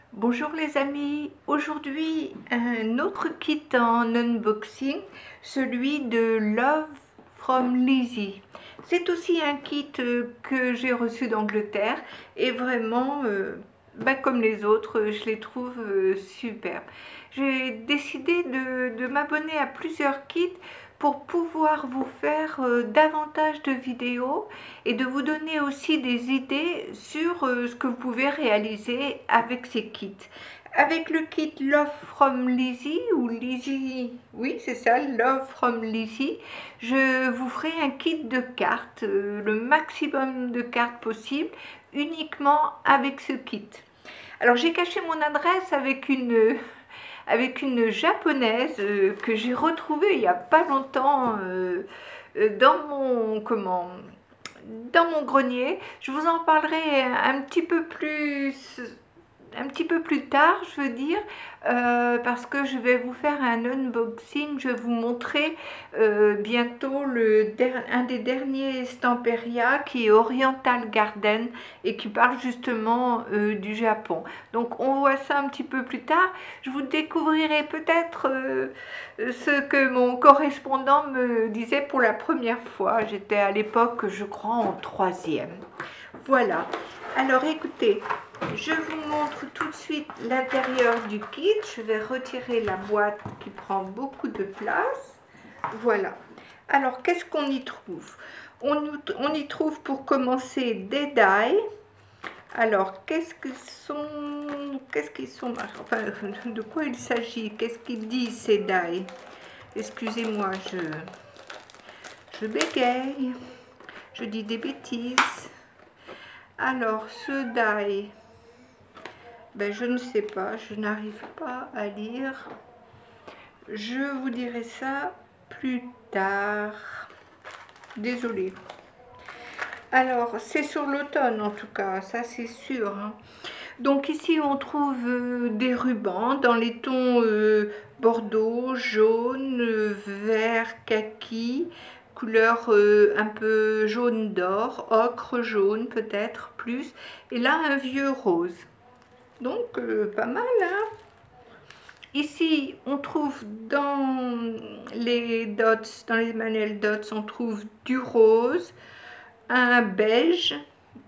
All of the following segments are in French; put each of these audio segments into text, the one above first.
Bonjour les amis, aujourd'hui un autre kit en unboxing, celui de Love from Lizzie. C'est aussi un kit que j'ai reçu d'Angleterre et vraiment, comme les autres, je les trouve superbes. J'ai décidé de m'abonner à plusieurs kits pour pouvoir vous faire davantage de vidéos et de vous donner aussi des idées sur ce que vous pouvez réaliser avec ces kits. Avec le kit Love from Lizzie, ou Lizzie, oui c'est ça, Love from Lizzie, je vous ferai un kit de cartes, le maximum de cartes possible, uniquement avec ce kit. Alors j'ai caché mon adresse avec une japonaise que j'ai retrouvée il n'y a pas longtemps dans dans mon grenier. Je vous en parlerai un petit peu plus tard, je veux dire, parce que je vais vous faire un unboxing. Je vais vous montrer bientôt un des derniers Stamperia qui est Oriental Garden et qui parle justement du Japon. Donc on voit ça un petit peu plus tard. Je vous découvrirai peut-être ce que mon correspondant me disait pour la première fois. J'étais à l'époque, je crois, en troisième. Voilà. Alors écoutez, je vous montre tout de suite l'intérieur du kit. Je vais retirer la boîte qui prend beaucoup de place. Voilà. Alors qu'est-ce qu'on y trouve? On y trouve pour commencer des die. Alors qu'est-ce qu'ils sont, enfin de quoi il s'agit? Qu'est-ce qu'ils disent ces die? Excusez-moi, je bégaye, je dis des bêtises. Alors, ce die, je ne sais pas, je n'arrive pas à lire. Je vous dirai ça plus tard. Désolée. Alors, c'est sur l'automne en tout cas, ça c'est sûr. Hein. Donc ici, on trouve des rubans dans les tons bordeaux, jaune, vert, kaki, couleur un peu jaune d'or, ocre jaune peut-être plus, et là un vieux rose. Donc pas mal, hein. Ici, on trouve dans les dots, dans les manuels dots, on trouve du rose, un beige,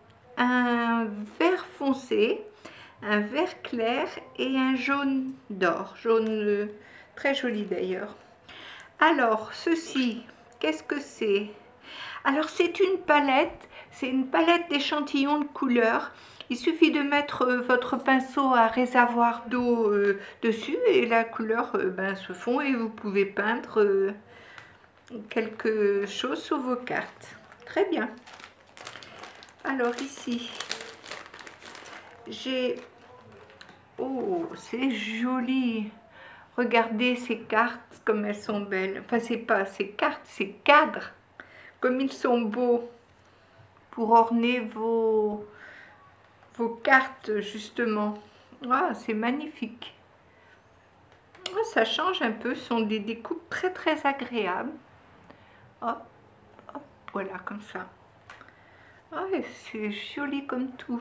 un vert foncé, un vert clair et un jaune d'or, jaune très joli d'ailleurs. Alors ceci, qu'est-ce que c'est? Alors c'est une palette d'échantillons de couleurs. Il suffit de mettre votre pinceau à réservoir d'eau dessus et la couleur se fond et vous pouvez peindre quelque chose sur vos cartes. Très bien. Alors ici, j'ai... Oh, c'est joli. Regardez ces cartes comme elles sont belles. Enfin, c'est pas ces cartes, ces cadres. Comme ils sont beaux pour orner vos cartes, justement. Ah, c'est magnifique. Ah, ça change un peu. Ce sont des découpes très, très agréables. Hop, hop, voilà, comme ça. Ah, c'est joli comme tout.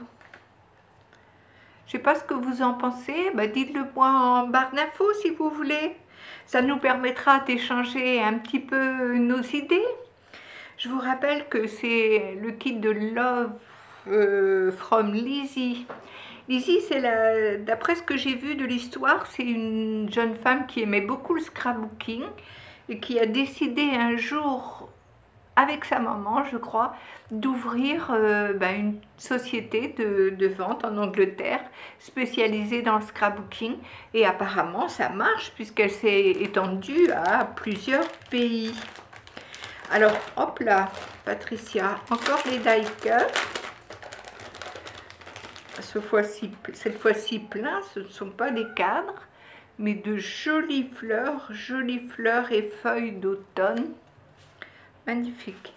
Je sais pas ce que vous en pensez, dites-le moi en barre d'infos si vous voulez. Ça nous permettra d'échanger un petit peu nos idées. Je vous rappelle que c'est le kit de Love from Lizzie. Lizzie, c'est d'après ce que j'ai vu de l'histoire, c'est une jeune femme qui aimait beaucoup le scrapbooking et qui a décidé un jour avec sa maman, je crois, d'ouvrir une société de vente en Angleterre spécialisée dans le scrapbooking. Et apparemment, ça marche puisqu'elle s'est étendue à plusieurs pays. Alors, hop là, Patricia, encore les die cuts. Cette fois-ci plein, ce ne sont pas des cadres, mais de jolies fleurs et feuilles d'automne. Magnifique.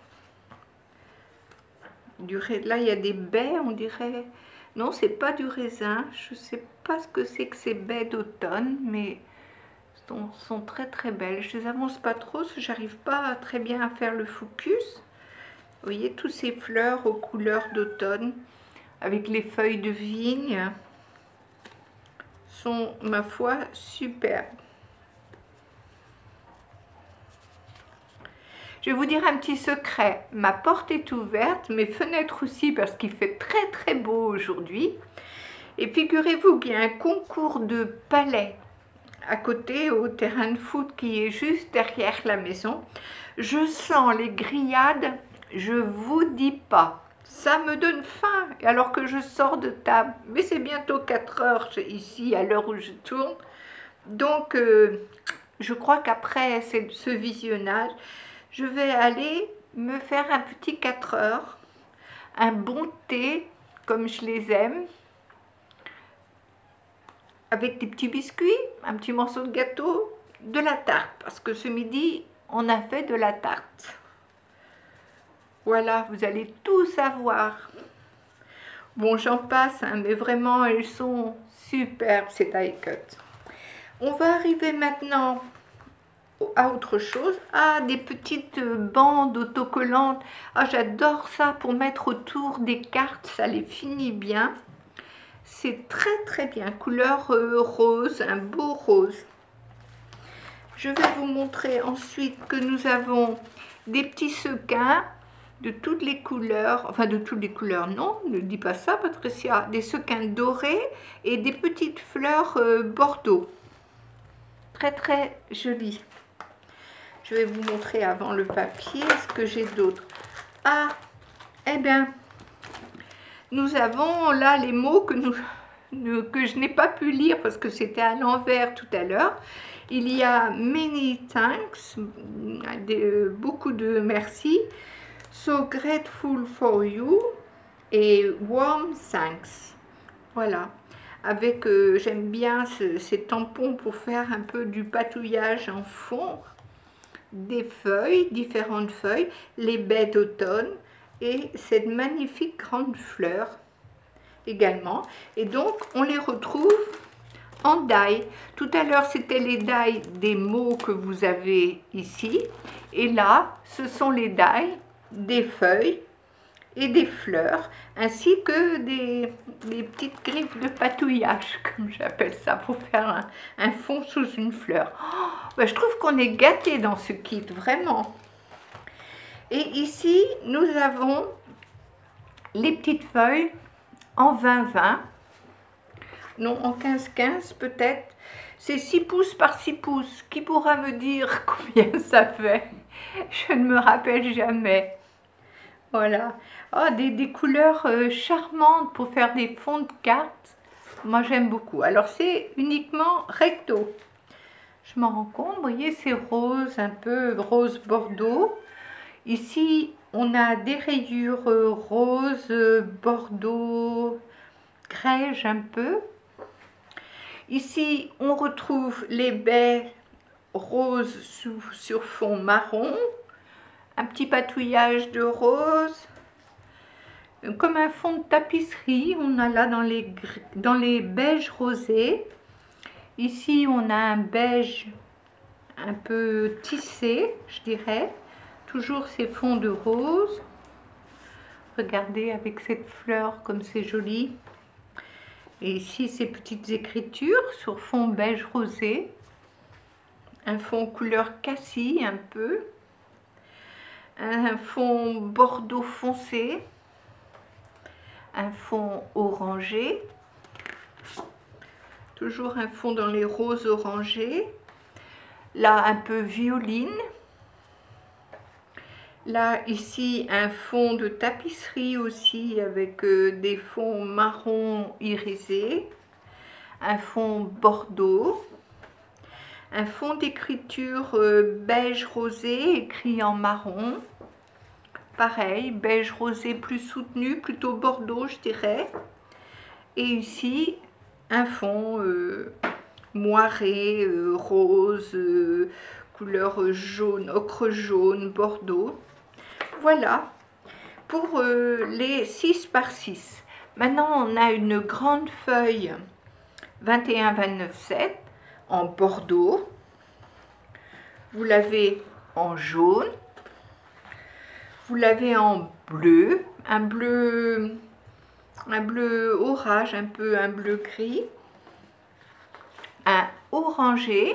Là, il y a des baies, on dirait. Non, c'est pas du raisin. Je sais pas ce que c'est que ces baies d'automne, mais sont très très belles. Je les avance pas trop, parce que j'arrive pas très bien à faire le focus. Vous voyez, tous ces fleurs aux couleurs d'automne, avec les feuilles de vigne. sont, ma foi, superbes. Je vais vous dire un petit secret, ma porte est ouverte, mes fenêtres aussi parce qu'il fait très très beau aujourd'hui. Et figurez-vous qu'il y a un concours de palais à côté au terrain de foot qui est juste derrière la maison. Je sens les grillades, je vous dis pas. Ça me donne faim alors que je sors de table. Mais c'est bientôt 4 heures ici à l'heure où je tourne. Donc je crois qu'après ce visionnage, je vais aller me faire un petit 4 heures, un bon thé comme je les aime, avec des petits biscuits, un petit morceau de gâteau, de la tarte, parce que ce midi, on a fait de la tarte. Voilà, vous allez tout savoir. Bon, j'en passe, hein, mais vraiment, elles sont superbes, ces die cut. On va arriver maintenant à autre chose. Ah, des petites bandes autocollantes. Ah, j'adore ça pour mettre autour des cartes, ça les finit bien. C'est très très bien, couleur rose, un beau rose. Je vais vous montrer ensuite que nous avons des petits sequins de toutes les couleurs, enfin de toutes les couleurs, non, ne dis pas ça Patricia, des sequins dorés et des petites fleurs bordeaux. Très très jolies. Je vais vous montrer avant le papier ce que j'ai d'autre. Ah, eh bien, nous avons là les mots que je n'ai pas pu lire parce que c'était à l'envers tout à l'heure. Il y a many thanks, beaucoup de merci, so grateful for you et warm thanks. Voilà. Avec, j'aime bien ces tampons pour faire un peu du patouillage en fond, des feuilles, différentes feuilles, les baies d'automne et cette magnifique grande fleur également. Et donc, on les retrouve en die. Tout à l'heure, c'était les die des mots que vous avez ici. Et là, ce sont les die des feuilles et des fleurs, ainsi que des petites griffes de patouillage, comme j'appelle ça, pour faire un fond sous une fleur. Oh, ben, je trouve qu'on est gâté dans ce kit, vraiment. Et ici, nous avons les petites feuilles en 20-20, non, en 15-15 peut-être. C'est 6 pouces par 6 pouces. Qui pourra me dire combien ça fait? Je ne me rappelle jamais. Voilà. Oh, des couleurs charmantes pour faire des fonds de cartes. Moi, j'aime beaucoup. Alors, c'est uniquement recto. Je m'en rends compte. Vous voyez, c'est rose, un peu rose bordeaux. Ici, on a des rayures rose, bordeaux, grège un peu. Ici, on retrouve les baies roses sur fond marron. Un petit patouillage de rose, comme un fond de tapisserie, on a là dans les beiges rosés. Ici, on a un beige un peu tissé, je dirais. Toujours ces fonds de rose. Regardez avec cette fleur, comme c'est joli. Et ici, ces petites écritures sur fond beige rosé. Un fond couleur cassis un peu. Un fond bordeaux foncé, un fond orangé, toujours un fond dans les roses orangés, là un peu violine, là ici un fond de tapisserie aussi avec des fonds marron irisés, un fond bordeaux, un fond d'écriture beige rosé écrit en marron. Pareil, beige rosé plus soutenu, plutôt bordeaux je dirais. Et ici, un fond moiré, rose, couleur jaune, ocre jaune, bordeaux. Voilà, pour les 6 par 6. Maintenant, on a une grande feuille 21-29-7 en bordeaux. Vous l'avez en jaune. Vous l'avez en bleu, un bleu orage, un peu un bleu gris. orangé.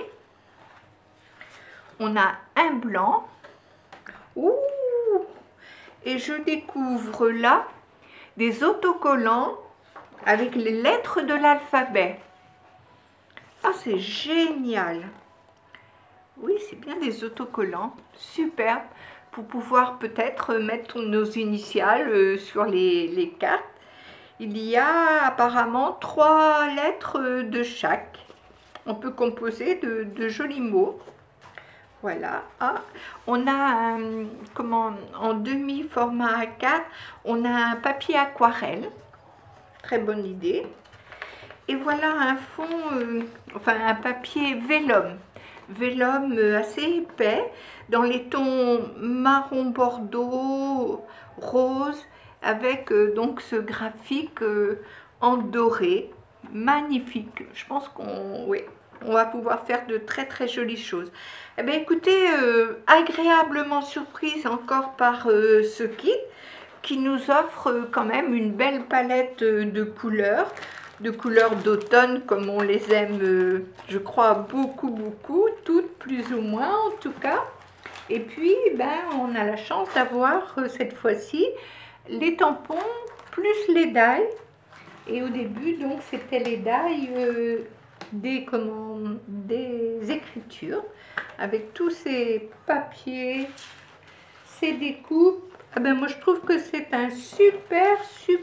On a un blanc. Ouh! Et je découvre là des autocollants avec les lettres de l'alphabet. Ah, c'est génial! Oui, c'est bien des autocollants. Superbe. Pour pouvoir peut-être mettre nos initiales sur les cartes. Il y a apparemment 3 lettres de chaque. On peut composer de jolis mots. Voilà. Ah, on a en demi-format A4, on a un papier aquarelle. Très bonne idée. Et voilà un fond, enfin un papier vélum. Vélum assez épais, dans les tons marron bordeaux, rose, avec donc ce graphique en doré, magnifique. Je pense qu'on va pouvoir faire de très très jolies choses. Eh bien écoutez, agréablement surprise encore par ce kit qui nous offre quand même une belle palette de couleurs d'automne comme on les aime, je crois beaucoup, toutes plus ou moins en tout cas. Et puis, on a la chance d'avoir cette fois-ci les tampons plus les die. Et au début, donc, c'était les die des écritures avec tous ces papiers, ces découpes. Ah ben moi je trouve que c'est un super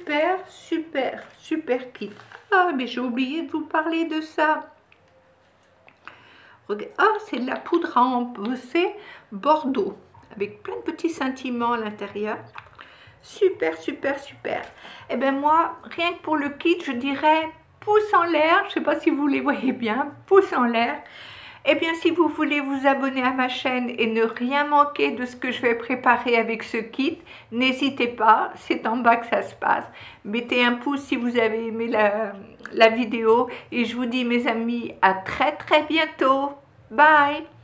kit. Ah mais j'ai oublié de vous parler de ça. Regarde. Ah, c'est de la poudre à embosser Bordeaux avec plein de petits sentiments à l'intérieur. Super. Et ben moi, rien que pour le kit, je dirais pouce en l'air. Je sais pas si vous les voyez bien, pouce en l'air. Eh bien, si vous voulez vous abonner à ma chaîne et ne rien manquer de ce que je vais préparer avec ce kit, n'hésitez pas, c'est en bas que ça se passe. Mettez un pouce si vous avez aimé la vidéo et je vous dis mes amis à très bientôt. Bye!